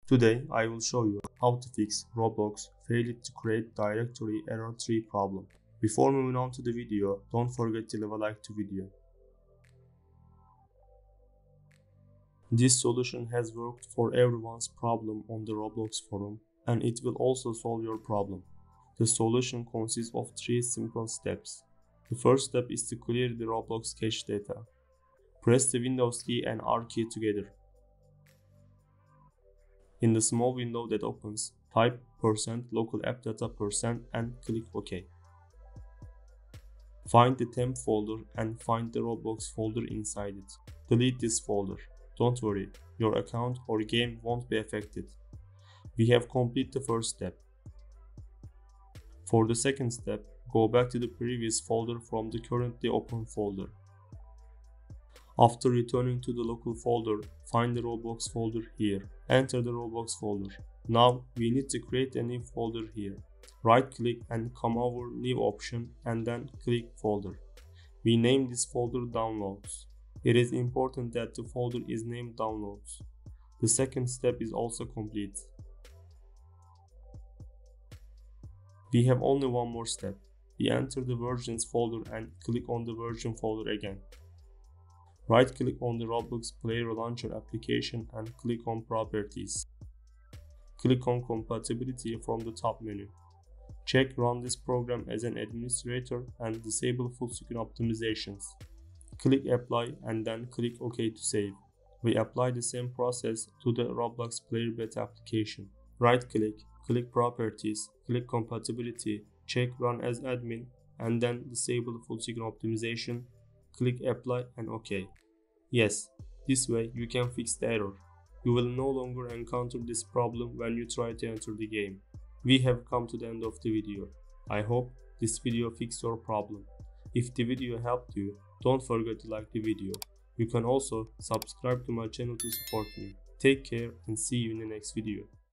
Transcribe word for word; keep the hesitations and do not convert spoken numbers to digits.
Today I will show you how to fix Roblox failed to create directory error three problem. Before moving on to the video, don't forget to leave a like to video. This solution has worked for everyone's problem on the Roblox forum, and it will also solve your problem. The solution consists of three simple steps. The first step is to clear the Roblox cache data. Press the Windows key and R key together. In the small window that opens, type percent local app data percent and click OK. Find the temp folder and find the Roblox folder inside it. Delete this folder. Don't worry, your account or game won't be affected. We have completed the first step. For the second step, go back to the previous folder from the currently open folder. After returning to the local folder, find the Roblox folder here. Enter the Roblox folder. Now we need to create a new folder here. Right click and come over New option and then click Folder. We name this folder Downloads. It is important that the folder is named Downloads. The second step is also complete. We have only one more step. We enter the versions folder and click on the version folder again. Right-click on the Roblox Player Launcher application and click on Properties. Click on Compatibility from the top menu. Check Run this program as an administrator and disable full screen optimizations. Click Apply and then click OK to save. We apply the same process to the Roblox Player Beta application. Right-click, click Properties, click Compatibility, check Run as admin, and then disable full screen optimization. Click Apply and OK. Yes, this way you can fix the error. You will no longer encounter this problem when you try to enter the game. We have come to the end of the video. I hope this video fixed your problem. If the video helped you, don't forget to like the video. You can also subscribe to my channel to support me. Take care and see you in the next video.